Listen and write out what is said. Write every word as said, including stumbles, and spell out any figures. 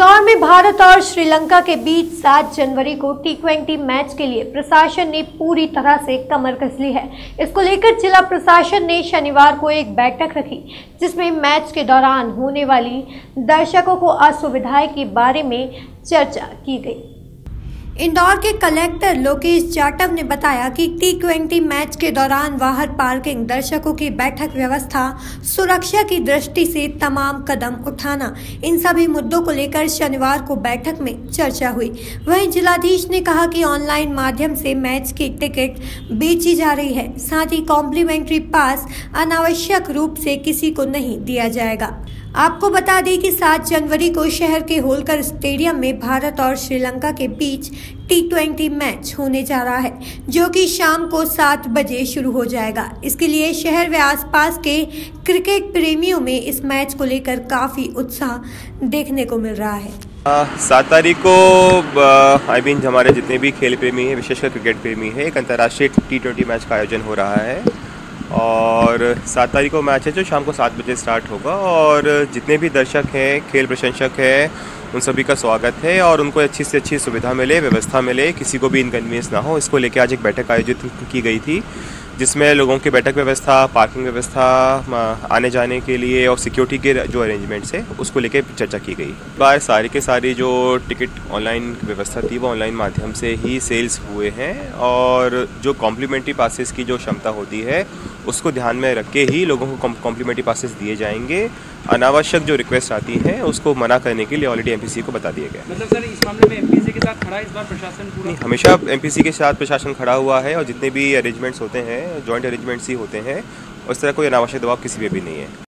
इंदौर में भारत और श्रीलंका के बीच सात जनवरी को टी ट्वेंटी मैच के लिए प्रशासन ने पूरी तरह से कमर कस ली है। इसको लेकर जिला प्रशासन ने शनिवार को एक बैठक रखी, जिसमें मैच के दौरान होने वाली दर्शकों को असुविधाएं के बारे में चर्चा की गई। इंदौर के कलेक्टर लोकेश जाटव ने बताया कि टी ट्वेंटी मैच के दौरान बाहर पार्किंग, दर्शकों की बैठक व्यवस्था, सुरक्षा की दृष्टि से तमाम कदम उठाना, इन सभी मुद्दों को लेकर शनिवार को बैठक में चर्चा हुई। वहीं जिलाधीश ने कहा कि ऑनलाइन माध्यम से मैच की टिकट बेची जा रही है, साथ ही कॉम्प्लीमेंट्री पास अनावश्यक रूप से किसी को नहीं दिया जाएगा। आपको बता दें कि सात जनवरी को शहर के होलकर स्टेडियम में भारत और श्रीलंका के बीच टी ट्वेंटी मैच होने जा रहा है, जो कि शाम को सात बजे शुरू हो जाएगा। इसके लिए शहर व आसपास के क्रिकेट प्रेमियों में इस मैच को लेकर काफी उत्साह देखने को मिल रहा है। सात तारीख को आई मीन हमारे जितने भी खेल प्रेमी हैं, विशेषकर क्रिकेट प्रेमी हैं, एक अंतर्राष्ट्रीय टी ट्वेंटी मैच का आयोजन हो रहा है और सात तारीख को मैच है जो शाम को सात बजे स्टार्ट होगा। और जितने भी दर्शक हैं, खेल प्रशंसक हैं, उन सभी का स्वागत है और उनको अच्छी से अच्छी सुविधा मिले, व्यवस्था मिले, किसी को भी इनकन्वीनियंस ना हो। इसको लेकर आज एक बैठक आयोजित की गई थी, जिसमें लोगों की बैठक व्यवस्था, पार्किंग व्यवस्था, आने जाने के लिए और सिक्योरिटी के जो अरेंजमेंट्स है उसको लेकर चर्चा की गई। बार सारी के सारी जो टिकट ऑनलाइन व्यवस्था थी वो ऑनलाइन माध्यम से ही सेल्स हुए हैं और जो कॉम्प्लीमेंट्री पासेस की जो क्षमता होती है उसको ध्यान में रख के ही लोगों को कॉम्प्लीमेंट्री पासेस दिए जाएंगे। अनावश्यक जो रिक्वेस्ट आती है उसको मना करने के लिए ऑलरेडी एमपीसी को बता दिया गया। मतलब सर इस मामले में एमपीसी के साथ खड़ा इस बार प्रशासन पूरा? हमेशा एमपीसी के साथ प्रशासन खड़ा हुआ है और जितने भी अरेंजमेंट्स होते हैं जॉइंट अरेंजमेंट्स ही होते हैं, उस तरह कोई अनावश्यक दबाव किसी पे भी नहीं है।